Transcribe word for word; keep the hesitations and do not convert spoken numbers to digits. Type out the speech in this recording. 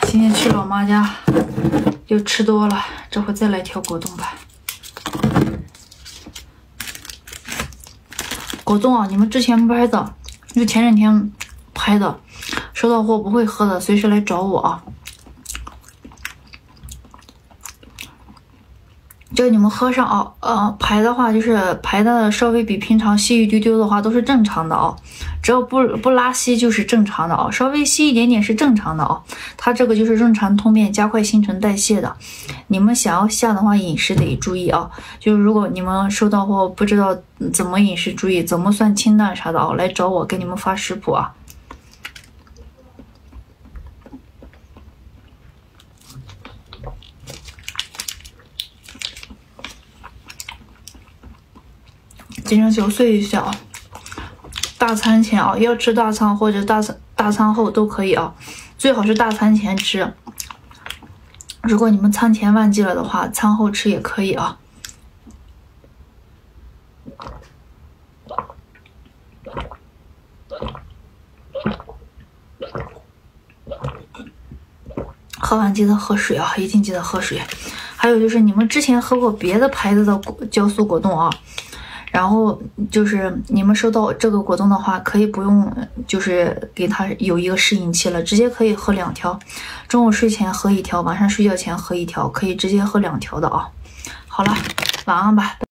今天去老妈家又吃多了，这回再来条果冻吧。果冻啊，你们之前拍的，就前两天拍的，收到货不会喝的，随时来找我啊。这个你们喝上啊，呃，排的话就是排的稍微比平常稀一丢丢的话都是正常的啊，只要不不拉稀就是正常的啊，稍微稀一点点是正常的啊。它这个就是润肠通便、加快新陈代谢的。你们想要下的话，饮食得注意啊。就是如果你们收到货不知道怎么饮食注意，怎么算清淡啥的啊，来找我给你们发食谱啊。今天九岁一下啊，大餐前啊，要吃大餐或者大餐大餐后都可以啊，最好是大餐前吃。如果你们餐前忘记了的话，餐后吃也可以啊。喝完记得喝水啊，一定记得喝水。还有就是你们之前喝过别的牌子的酵素果冻啊。然后就是你们收到这个果冻的话，可以不用就是给它有一个适应期了，直接可以喝两条，中午睡前喝一条，晚上睡觉前喝一条，可以直接喝两条的啊。好了，晚安吧。